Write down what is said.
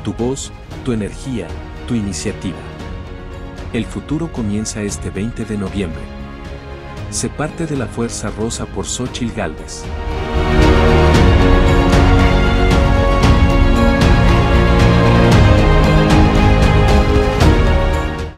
Tu voz, tu energía, tu iniciativa. El futuro comienza este 20 de noviembre. Sé parte de la Fuerza Rosa por Xóchitl Gálvez.